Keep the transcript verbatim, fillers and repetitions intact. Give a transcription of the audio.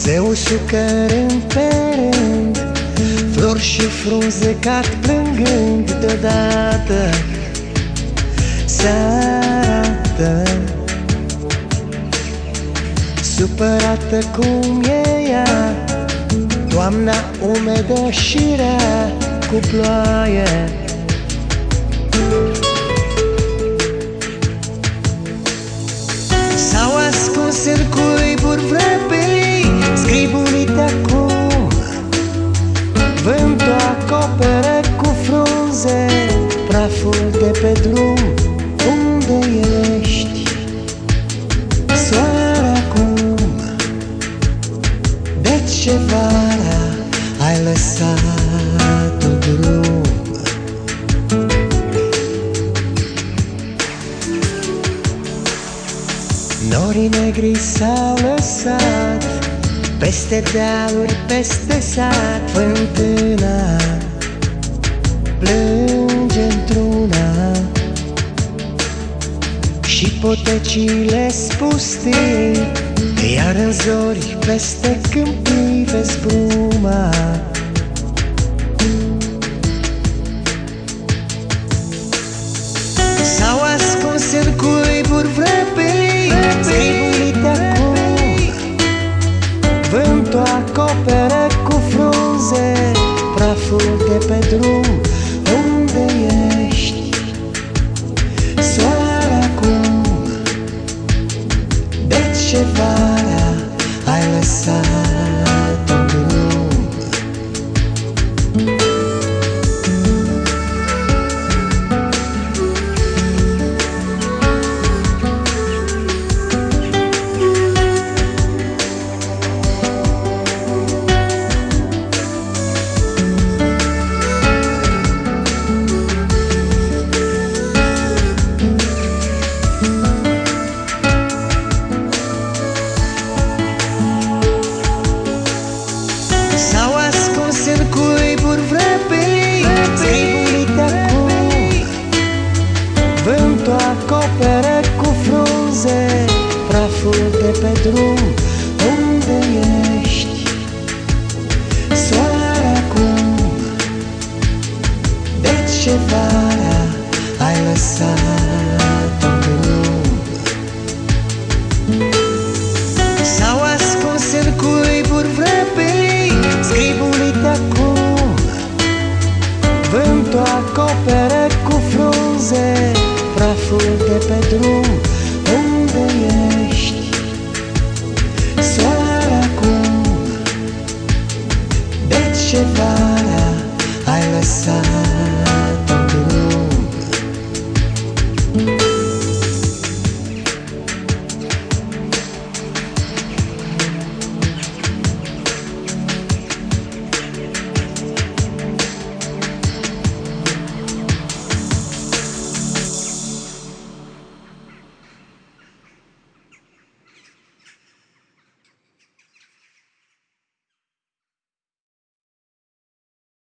se usucă rând pe rând, flori și frunze cad plângând deodată. Se arată supărată cum e ea, toamna umedă și rea cu ploaie. S-au ascuns în cuiburi vrăbei, scribunite acum, vântul acoperă cu frunze praful de pe drum. Unde ești, soare acum? De ce vara ai lăsat un drum? Norii negri s-au lăsat peste dealuri, peste sat. Fântâna plânge într-una și potecile spustii, iar în zori peste câmpii vezi bruma. S-au ascuns în cuiburi vrăbei, scribunite acum, vântul acoperă cu frunze praful de pe drum. Unde ești, soare acum? De ce vara ai lăsat un drum? S-au ascuns în cuiburi vrăbei, scribunite acum, vântul acoperă cu frunze praful de pe drum. Unde ești, soare acum? De ce vara ai lăsat un drum? S-au ascuns în cuiburi vrăbei, scribunite acum, vântul acoperă cu frunze praful de pe drum.